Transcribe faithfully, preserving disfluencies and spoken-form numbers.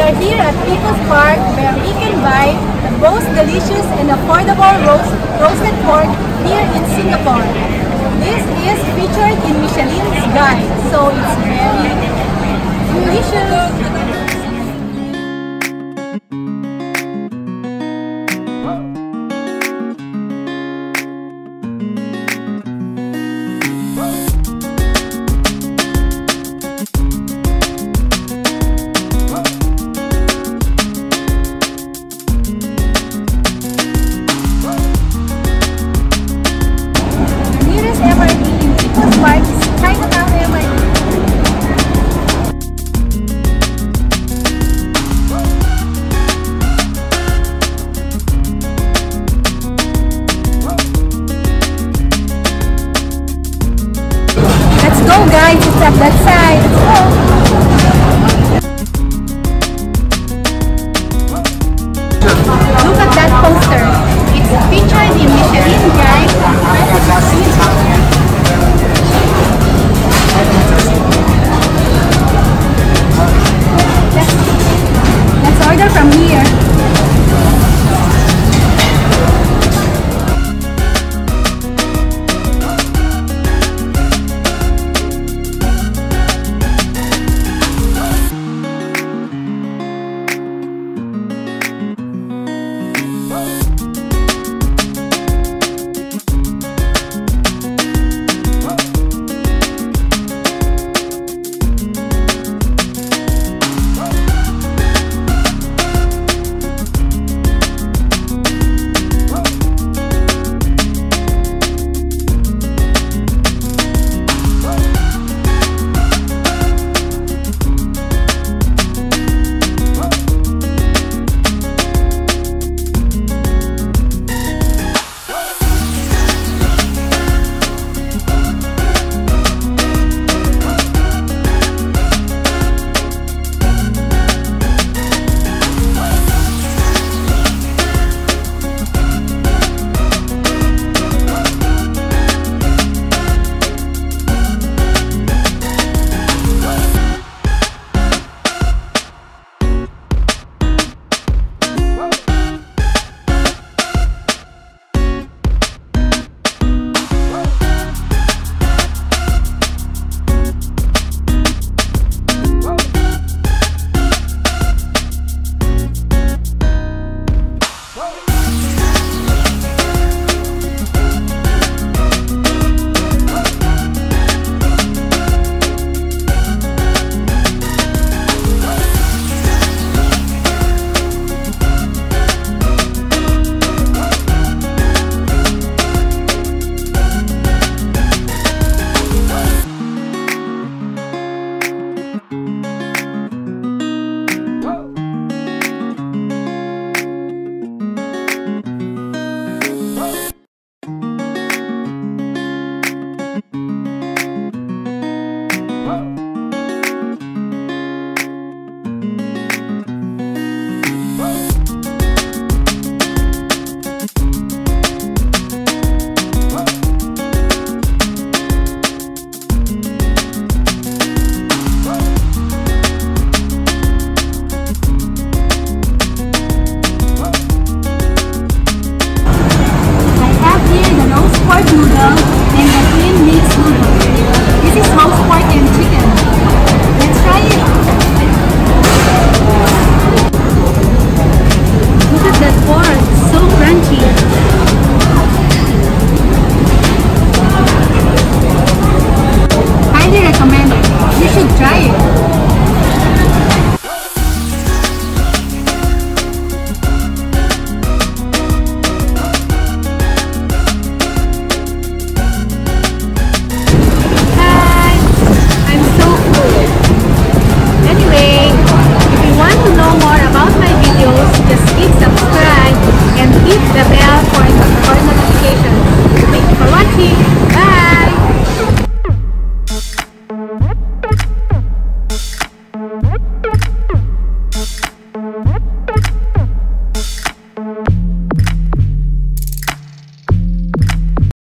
are here at People's Park where we can buy the most delicious and affordable roast, roasted pork here in Singapore. This is featured in Michelin's guide, so it's very delicious. M R T in People's Park is Chinatown M R T. Let's go guys, it's up that side. Let's go. Look at that poster. It's featured in Michelin guide. Let's order from here.